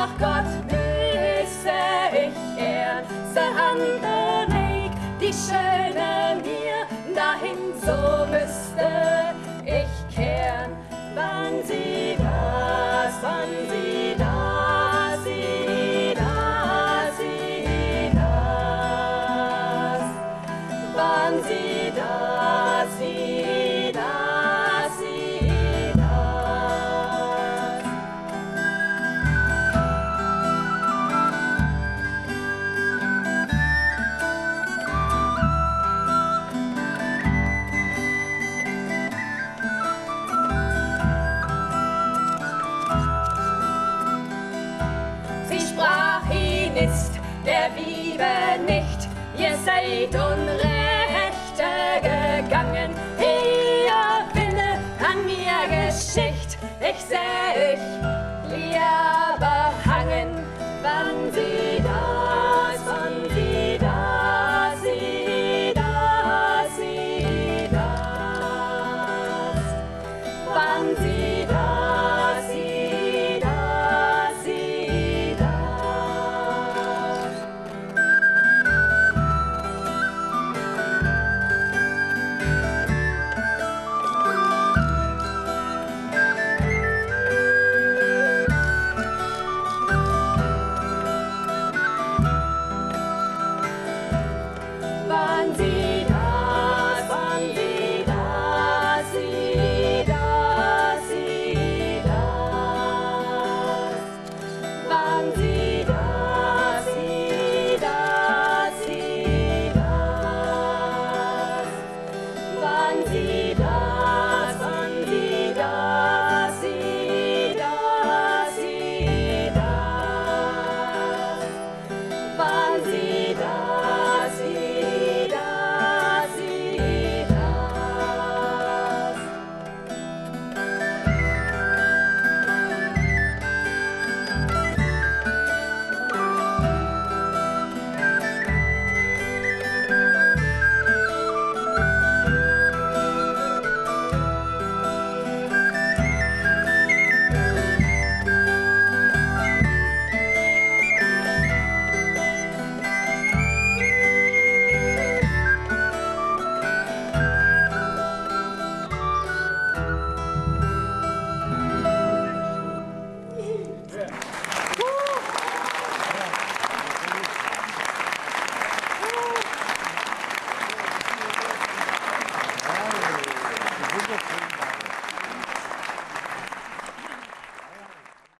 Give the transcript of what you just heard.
ach Gott, wüsste ich erste Hand leg, die Schöne mir dahin so müsste ich kehren, wann sie das, wann sie das, sie das, sie das, wann sie das, sie das, sie das. Sie sprach, ihn ist der Liebe nicht, ihr seid Unrechte gegangen, ihr Wille an mir Geschicht, ich seh euch lieber hangen, wann sie das, wann sie das, sie das, sie das, wann sie das, sie das, sie das. Wann sie das, wann sie das, sie das, sie das, wann sie das, sie das, sie das, wann sie das, wann sie das, sie das, sie das, wann sie das, sie das, sie das. Yeah.